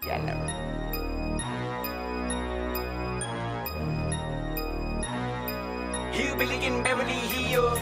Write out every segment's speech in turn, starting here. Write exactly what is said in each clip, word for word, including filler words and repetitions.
Yellow. Hillbilly in Beverly Hills.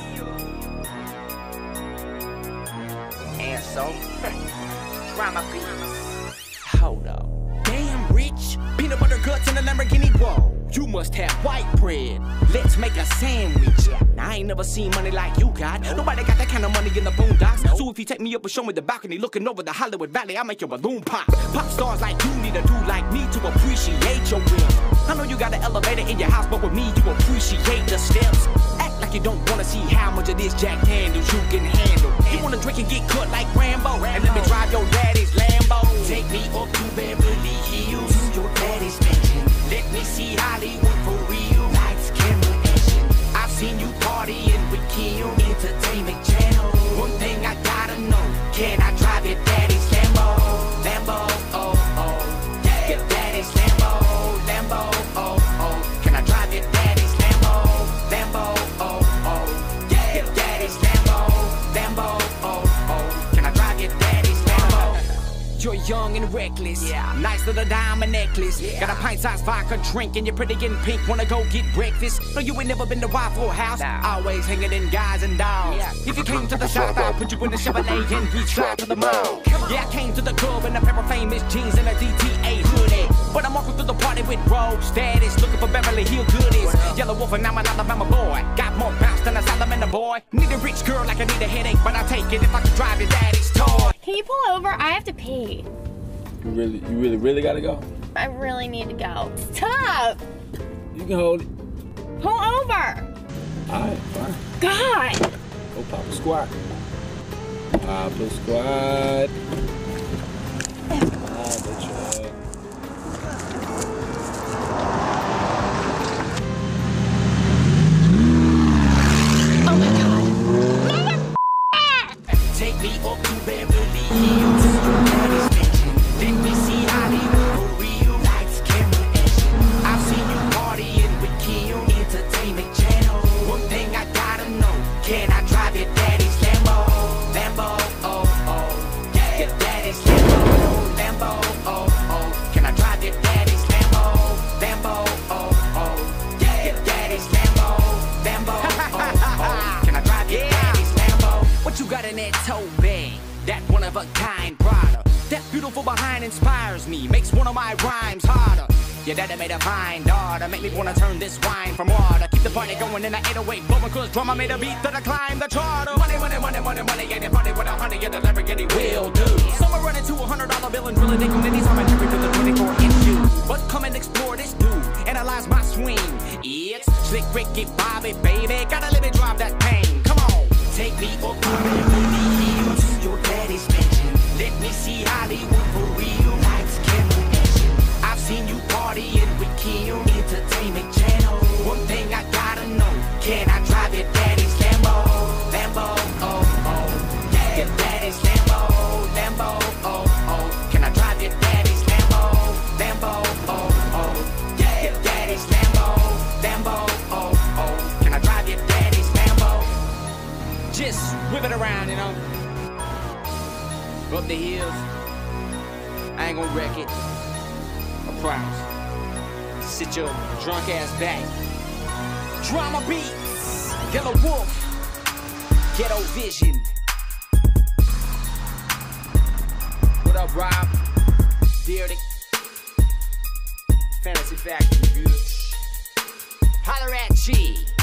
And so, drama beats. Hold up. Damn rich, peanut butter guts in a Lamborghini. Whoa, you must have white bread. Let's make a sandwich. Now, I ain't never seen money like you got. Nobody got that kind of money in the boondocks. So if you take me up and show me the balcony looking over the Hollywood Valley, I'll make your balloon pop. Pop stars like you need a dude like me to appreciate your will. I know you got an elevator in your house, but with me you appreciate the steps. Act like you don't wanna see how much of this Jack Daniels you can handle. You wanna drink and get cut like Rambo, and let me drive your daddy's Lambo. Take me up to Beverly Hills, to your daddy's mansion. Let me see Hollywood for real. Lights, camera, action. I've seen you partying with Kim, Entertainment Channel. One thing I gotta know, can I drive your daddy's Lambo? Lambo, oh, oh, yeah. Your daddy's Lambo, Lambo, oh, oh. Can I drive your daddy's Lambo? Lambo, oh, oh, yeah. Your daddy's Lambo, Lambo, oh, oh. Can I drive your daddy's Lambo? You're young and reckless, yeah. Nice little diamond necklace, yeah. Got a pint-sized vodka drink and you're pretty in pink. Wanna go get breakfast? No, you ain't never been to Waffle House. Nah. Always hanging in guys and dolls. Yeah. If you came to the South, I'll put you in the Chevrolet and we drive to the mall. Yeah, I came to the club in a pair of famous jeans and a D T A hoodie. But I'm walking through the party with rogue status, looking for Beverly Hills goodies. Yellow Wolf and I'm an Alabama boy. Got more bounce than a salamander boy. Need a rich girl like I need a headache, but I'll take it if I can drive your daddy's toy. Can you pull over? I have to pee. You really, you really, really gotta go? I really need to go. Stop! You can hold it. Pull over! Alright, fine. God! Go pop a squat. Pop a squat. Pop a truck. Oh my God! Take me up to Beverly Hills. Let me see Hollywood for real. Lights, camera, action. I've seen you partying with Kim, Entertainment Channel. One thing I gotta know, can I drive your daddy's Lambo? Lambo, oh, oh, yeah. Your daddy's Lambo, Lambo, oh, oh. Can I drive your daddy's Lambo? Lambo, oh, oh, yeah. Your daddy's Lambo, Lambo, oh, oh. Can I drive your daddy's Lambo? What you got in that tote bag? That one of a kind product. That beautiful behind inspires me, makes one of my rhymes harder. Your daddy made a fine daughter, make me wanna turn this wine from water. Keep the party going in the eight oh eight, blowing cause drummer made a beat that I climb the charter. Money, money, money, money, money, and the party with a honey and the Lamborghini will do. Some are running to a hundred dollar bill and drilling digging in these I'm every to the twenty-four inch view. But come and explore this dude, analyze my swing. It's Slick Ricky Bobby, baby, gotta let me drive that pain. Come on, take me up to Beverly Hills, to your daddy's mansion. Let me see Hollywood for real. Lights, camera, action. I've seen you partying with Kim, Entertainment Channel. One thing I gotta know, can I drive your daddy's Lambo? Lambo, oh, oh, yeah. Your daddy's Lambo, Lambo, oh, oh. Can I drive your daddy's Lambo? Lambo, oh, oh, yeah. Your daddy's Lambo, Lambo, oh, oh. Can I drive your daddy's Lambo? Just whip it around, you know. Up the hills, I ain't gonna wreck it, I promise. Sit your drunk ass back. Drama beats, Yellow Wolf, Ghetto Vision. What up, Rob? Beardick, Fantasy Factory, bitch. Holler at G.